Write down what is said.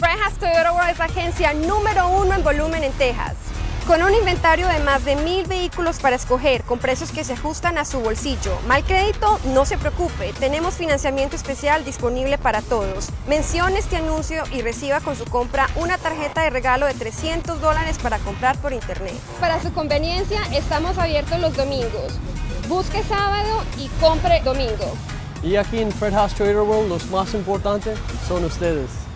Fred Haas Toyota World es la agencia número 1 en volumen en Texas. Con un inventario de más de 1000 vehículos para escoger, con precios que se ajustan a su bolsillo. Mal crédito, no se preocupe, tenemos financiamiento especial disponible para todos. Mencione este anuncio y reciba con su compra una tarjeta de regalo de $300 para comprar por internet. Para su conveniencia, estamos abiertos los domingos. Busque sábado y compre domingo. Y aquí en Fred Haas Toyota World, los más importantes son ustedes.